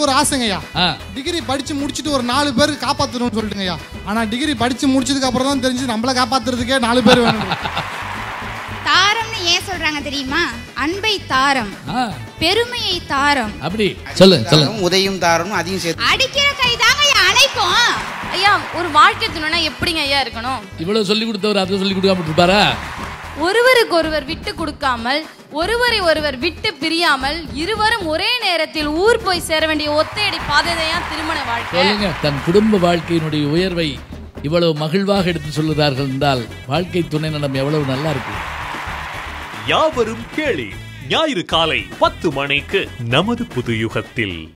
எனக்கு ஒரு ஆசைங்கய்யா. டிகிரி படிச்சு முடிச்சுட்டு ஒரு 4 பேர் காப்பாற்றணும்னு சொல்லிட்டுங்கய்யா. ஆனா டிகிரி படிச்சு முடிச்சதுக்கு அப்புறம் தான் தெரிஞ்சு நம்மள காப்பாத்துறதுக்கே 4 பேர் வேணும். தாரம்னு ஏன் சொல்றாங்க தெரியுமா? அன்பை தாரம், பெருமையை தாரம். அப்படி சொல்லு சொல்லு. உதயம் தாரம் அதையும் சேர்த்து. அடிக்கிற கை தாங்க அணைக்கும். ஐயா ஒரு வாழ்க்கை துணைனா எப்படிங்க ஐயா இருக்கணும்? இவ்வளவு சொல்லி கொடுத்தவர் அதை சொல்லி கொடுக்காம இருப்பாரா? ஒருவருக்கு ஒருவர் விட்டு கொடுக்காமல், ஒருவரை ஒருவர் விட்டு பிரியாமல், இருவரும் ஒரே நேரத்தில் ஊர் போய் சேர வேண்டிய ஒத்தையடி பாதைதான் திருமண வாழ்க்கை. தன் குடும்ப வாழ்க்கையினுடைய உயர்வை இவ்வளவு மகிழ்வாக எடுத்து சொல்லுகிறார்கள் என்றால் வாழ்க்கை துணை நலம் எவ்வளவு நல்லா இருக்கு. யாவரும் கேளி ஞாயிறு காலை 10 மணிக்கு நமது புது யுகத்தில்.